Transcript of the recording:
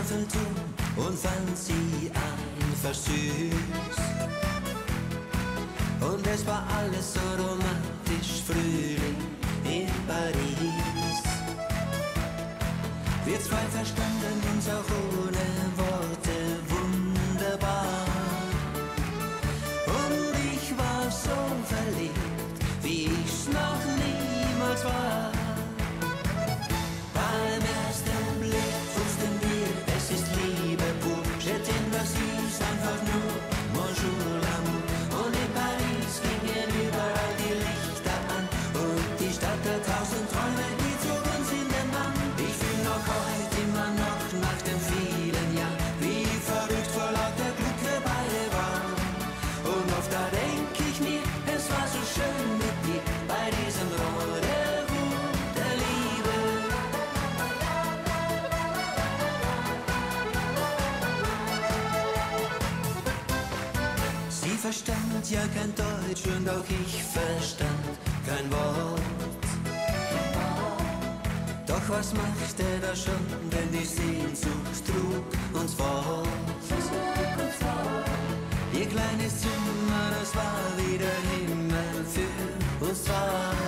Eiffelturm und fand sie einfach süß. Und es war alles so romantisch, Frühling in Paris. Wir zwei verstanden uns auch ohne Worte wunderbar. Und ich war so verliebt, wie ich's noch niemals war. Beim ersten Blick wussten wir, es ist Liebe pur. Je t'aime, das hieß einfach nur Bonjour l'amour. Und in Paris gingen überall die Lichter an. Und die Stadt der tausend Träume, die zog uns in den Bann. Ich fühl noch heute immer noch nach den vielen Jahren, wie verrückt vor lauter Glück wir beide waren. Und oft da denk ich mir, es war so schön mit dir bei diesem Rendezvous der Liebe. Sie verstand ja kein Deutsch und auch ich verstand kein Wort. Doch was machte das schon, denn die Sehnsucht trug uns fort. Ihr kleines Zimmer, das war wie der Himmel für uns zwei.